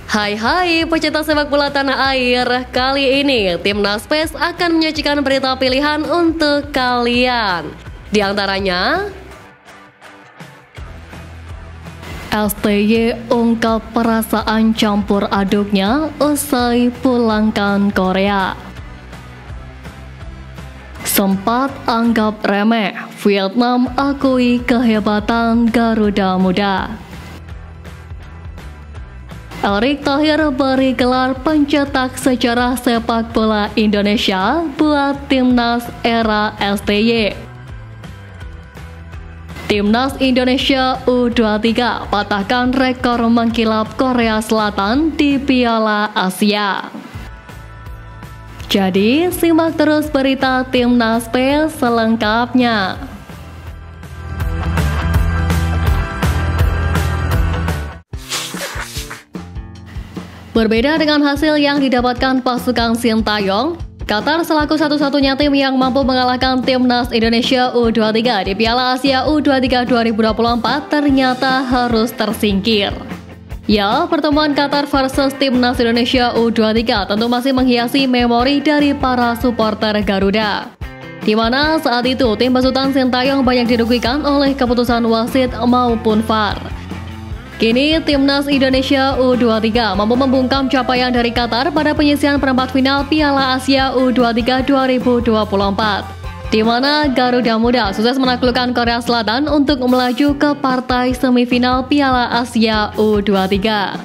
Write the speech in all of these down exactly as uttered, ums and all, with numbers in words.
Hai hai pecinta sepak bola tanah air. Kali ini Timnas P E S akan menyajikan berita pilihan untuk kalian. Di antaranya, S T Y ungkap perasaan campur aduknya usai pulangkan Korea. Sempat anggap remeh, Vietnam akui kehebatan Garuda Muda. Erick Thohir beri gelar pencetak sejarah sepak bola Indonesia buat Timnas era S T Y. Timnas Indonesia U dua puluh tiga patahkan rekor mengkilap Korea Selatan di Piala Asia. Jadi, simak terus berita Timnas P E S selengkapnya. Berbeda dengan hasil yang didapatkan pasukan Sintayong, Qatar selaku satu-satunya tim yang mampu mengalahkan Timnas Indonesia U dua puluh tiga di Piala Asia U dua puluh tiga dua ribu dua puluh empat ternyata harus tersingkir. Ya, pertemuan Qatar versus Timnas Indonesia U dua puluh tiga tentu masih menghiasi memori dari para supporter Garuda. Di mana saat itu tim besutan Sintayong banyak dirugikan oleh keputusan wasit maupun V A R. Kini Timnas Indonesia U dua puluh tiga mampu membungkam capaian dari Qatar pada penyisihan perempat final Piala Asia U dua puluh tiga dua ribu dua puluh empat. Di mana Garuda Muda sukses menaklukkan Korea Selatan untuk melaju ke partai semifinal Piala Asia U dua puluh tiga.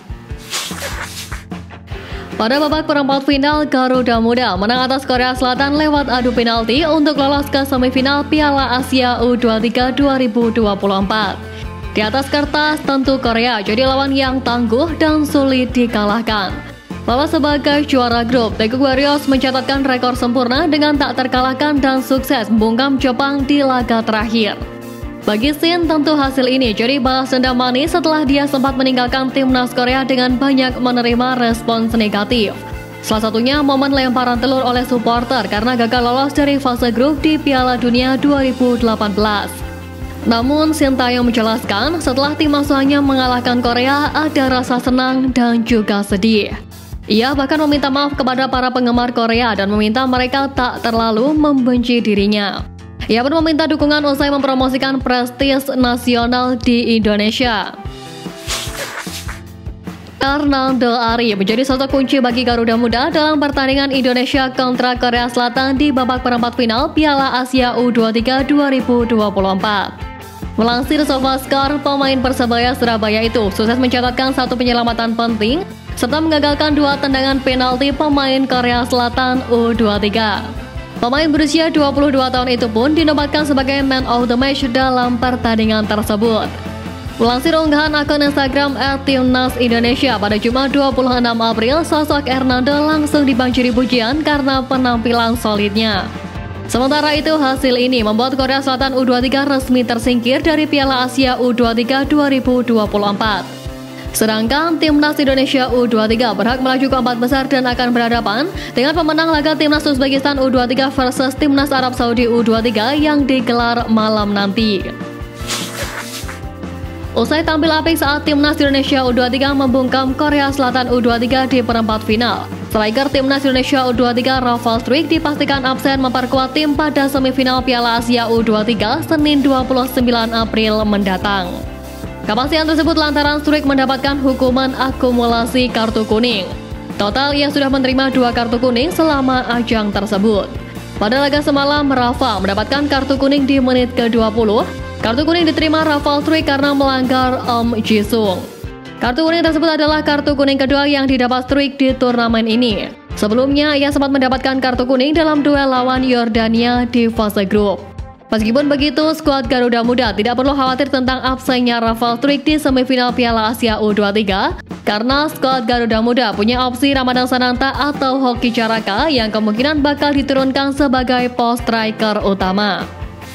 Pada babak perempat final, Garuda Muda menang atas Korea Selatan lewat adu penalti untuk lolos ke semifinal Piala Asia U dua puluh tiga dua ribu dua puluh empat. Di atas kertas, tentu Korea jadi lawan yang tangguh dan sulit dikalahkan. Lolos sebagai juara grup, Daegu Warriors mencatatkan rekor sempurna dengan tak terkalahkan dan sukses membungkam Jepang di laga terakhir. Bagi Shin, tentu hasil ini jadi balas dendam manis setelah dia sempat meninggalkan timnas Korea dengan banyak menerima respons negatif. Salah satunya momen lemparan telur oleh supporter karena gagal lolos dari fase grup di Piala Dunia dua ribu delapan belas. Namun Sintayong menjelaskan setelah tim asuhannya mengalahkan Korea ada rasa senang dan juga sedih. Ia bahkan meminta maaf kepada para penggemar Korea dan meminta mereka tak terlalu membenci dirinya. Ia pun meminta dukungan usai mempromosikan prestis nasional di Indonesia. Hernando Ari menjadi sosok kunci bagi Garuda Muda dalam pertandingan Indonesia kontra Korea Selatan di babak perempat final Piala Asia U dua puluh tiga dua ribu dua puluh empat. Melansir SofaScore, pemain Persebaya Surabaya itu sukses mencatatkan satu penyelamatan penting serta mengagalkan dua tendangan penalti pemain Korea Selatan U dua puluh tiga. Pemain berusia dua puluh dua tahun itu pun dinobatkan sebagai man of the match dalam pertandingan tersebut. Melansir unggahan akun Instagram at Timnas Indonesia pada Jumat dua puluh enam April, sosok Hernando langsung dibanjiri pujian karena penampilan solidnya. Sementara itu, hasil ini membuat Korea Selatan U dua puluh tiga resmi tersingkir dari Piala Asia U dua puluh tiga dua ribu dua puluh empat. Sedangkan Timnas Indonesia U dua puluh tiga berhak melaju ke empat besar dan akan berhadapan dengan pemenang laga Timnas Uzbekistan U dua puluh tiga versus Timnas Arab Saudi U dua puluh tiga yang digelar malam nanti. Usai tampil apik saat Timnas Indonesia U dua puluh tiga membungkam Korea Selatan U dua puluh tiga di perempat final, striker Timnas Indonesia U dua puluh tiga Rafal Struijk dipastikan absen memperkuat tim pada semifinal Piala Asia U dua puluh tiga Senin dua puluh sembilan April mendatang. Kepastian tersebut lantaran Struijk mendapatkan hukuman akumulasi kartu kuning. Total ia sudah menerima dua kartu kuning selama ajang tersebut. Pada laga semalam, Rafa mendapatkan kartu kuning di menit ke dua puluh. Kartu kuning diterima Rafal Struijk karena melanggar Om Jisung. Kartu kuning tersebut adalah kartu kuning kedua yang didapat Struijk di turnamen ini. Sebelumnya, ia sempat mendapatkan kartu kuning dalam duel lawan Yordania di fase grup. Meskipun begitu, skuad Garuda Muda tidak perlu khawatir tentang absennya Rafal Struijk di semifinal Piala Asia U dua puluh tiga karena skuad Garuda Muda punya opsi Ramadan Sananta atau Hoki Caraka yang kemungkinan bakal diturunkan sebagai pos striker utama.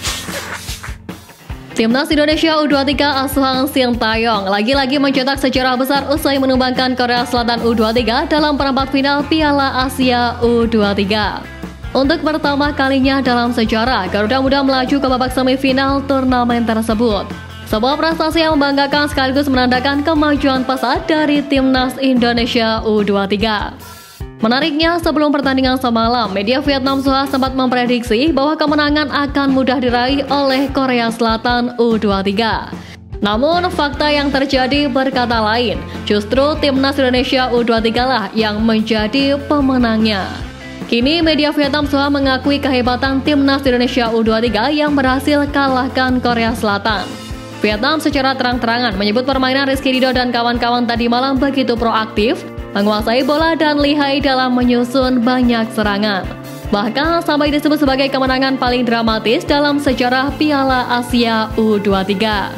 Timnas Indonesia U dua puluh tiga asuhan Sintayong lagi-lagi mencetak sejarah besar usai menumbangkan Korea Selatan U dua puluh tiga dalam perempat final Piala Asia U dua puluh tiga. Untuk pertama kalinya dalam sejarah, Garuda Muda melaju ke babak semifinal turnamen tersebut. Sebuah prestasi yang membanggakan sekaligus menandakan kemajuan pesat dari Timnas Indonesia U dua puluh tiga. Menariknya, sebelum pertandingan semalam, media Vietnam Soha sempat memprediksi bahwa kemenangan akan mudah diraih oleh Korea Selatan U dua puluh tiga. Namun, fakta yang terjadi berkata lain. Justru Timnas Indonesia U dua puluh tiga lah yang menjadi pemenangnya. Kini, media Vietnam Soha mengakui kehebatan Timnas Indonesia U dua puluh tiga yang berhasil kalahkan Korea Selatan. Vietnam secara terang-terangan menyebut permainan Rizky Ridho dan kawan-kawan tadi malam begitu proaktif, menguasai bola dan lihai dalam menyusun banyak serangan. Bahkan sampai disebut sebagai kemenangan paling dramatis dalam sejarah Piala Asia U dua puluh tiga.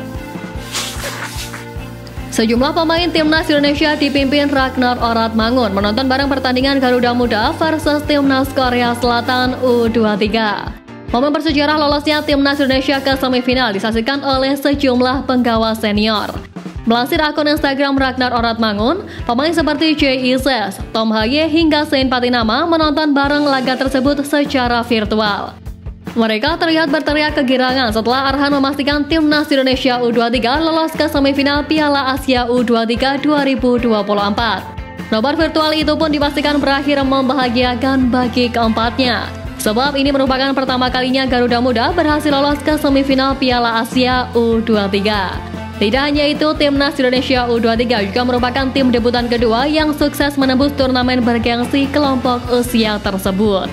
Sejumlah pemain Timnas Indonesia dipimpin Ragnar Oratmangun menonton bareng pertandingan Garuda Muda versus Timnas Korea Selatan U dua puluh tiga. Momen bersejarah lolosnya Timnas Indonesia ke semifinal disaksikan oleh sejumlah penggawa senior. Melansir akun Instagram Ragnar Oratmangun, pemain seperti Jay Ises, Tom Haye hingga Sein Patinama menonton bareng laga tersebut secara virtual. Mereka terlihat berteriak kegirangan setelah Arhan memastikan Timnas Indonesia U dua puluh tiga lolos ke semifinal Piala Asia U dua puluh tiga dua ribu dua puluh empat. Nobar virtual itu pun dipastikan berakhir membahagiakan bagi keempatnya. Sebab ini merupakan pertama kalinya Garuda Muda berhasil lolos ke semifinal Piala Asia U dua puluh tiga. Tidak hanya itu, Timnas Indonesia U dua puluh tiga juga merupakan tim debutan kedua yang sukses menembus turnamen bergengsi kelompok usia tersebut.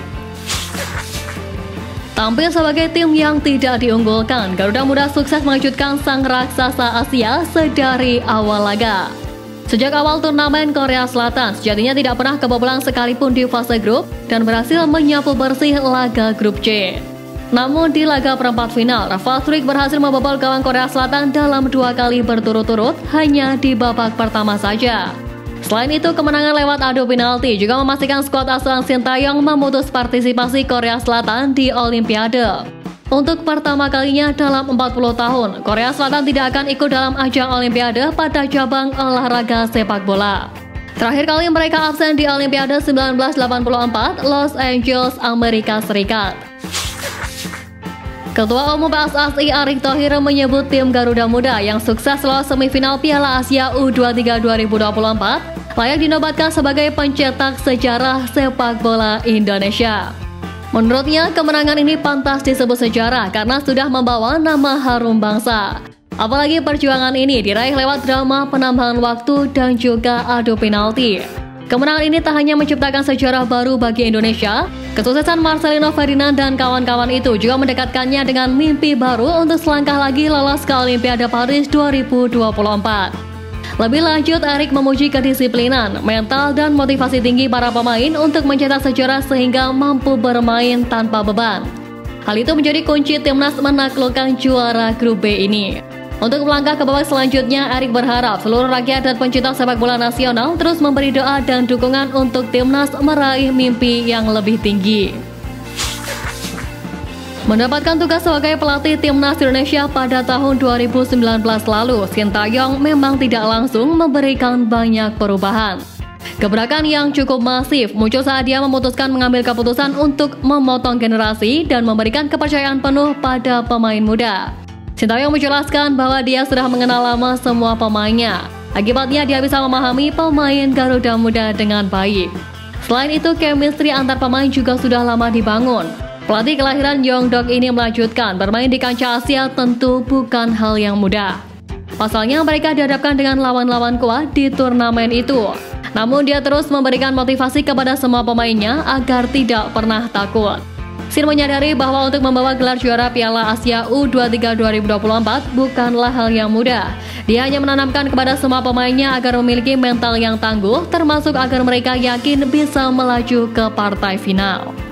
Tampil sebagai tim yang tidak diunggulkan, Garuda Muda sukses mengejutkan sang raksasa Asia sedari awal laga. Sejak awal turnamen, Korea Selatan sejatinya tidak pernah kebobolan sekalipun di fase grup dan berhasil menyapu bersih laga grup C. Namun di laga perempat final, Rafal Struijk berhasil membobol gawang Korea Selatan dalam dua kali berturut-turut hanya di babak pertama saja. Selain itu, kemenangan lewat adu penalti juga memastikan skuad asuhan Sintayong memutus partisipasi Korea Selatan di Olimpiade. Untuk pertama kalinya dalam empat puluh tahun, Korea Selatan tidak akan ikut dalam ajang Olimpiade pada cabang olahraga sepak bola. Terakhir kali mereka absen di Olimpiade seribu sembilan ratus delapan puluh empat, Los Angeles, Amerika Serikat. Ketua Umum P S S I Erick Thohir menyebut tim Garuda Muda yang sukses lolos semifinal Piala Asia U dua puluh tiga dua ribu dua puluh empat layak dinobatkan sebagai pencetak sejarah sepak bola Indonesia. Menurutnya, kemenangan ini pantas disebut sejarah karena sudah membawa nama harum bangsa. Apalagi perjuangan ini diraih lewat drama penambahan waktu dan juga adu penalti. Kemenangan ini tak hanya menciptakan sejarah baru bagi Indonesia, kesuksesan Marcelino Ferdinand dan kawan-kawan itu juga mendekatkannya dengan mimpi baru untuk selangkah lagi lolos ke Olimpiade Paris dua ribu dua puluh empat. Lebih lanjut, Erick memuji kedisiplinan, mental, dan motivasi tinggi para pemain untuk mencetak sejarah sehingga mampu bermain tanpa beban. Hal itu menjadi kunci timnas menaklukkan juara grup B ini. Untuk melangkah ke babak selanjutnya, Erick berharap seluruh rakyat dan pencinta sepak bola nasional terus memberi doa dan dukungan untuk timnas meraih mimpi yang lebih tinggi. Mendapatkan tugas sebagai pelatih Timnas Indonesia pada tahun dua ribu sembilan belas lalu, Sintayong memang tidak langsung memberikan banyak perubahan. Gebrakan yang cukup masif muncul saat dia memutuskan mengambil keputusan untuk memotong generasi dan memberikan kepercayaan penuh pada pemain muda. Sintayong menjelaskan bahwa dia sudah mengenal lama semua pemainnya. Akibatnya dia bisa memahami pemain Garuda Muda dengan baik. Selain itu, chemistry antar pemain juga sudah lama dibangun. Pelatih kelahiran Yeongdeok ini melanjutkan bermain di kancah Asia tentu bukan hal yang mudah. Pasalnya mereka dihadapkan dengan lawan-lawan kuat di turnamen itu. Namun dia terus memberikan motivasi kepada semua pemainnya agar tidak pernah takut. Sin menyadari bahwa untuk membawa gelar juara Piala Asia U dua puluh tiga dua ribu dua puluh empat bukanlah hal yang mudah. Dia hanya menanamkan kepada semua pemainnya agar memiliki mental yang tangguh, termasuk agar mereka yakin bisa melaju ke partai final.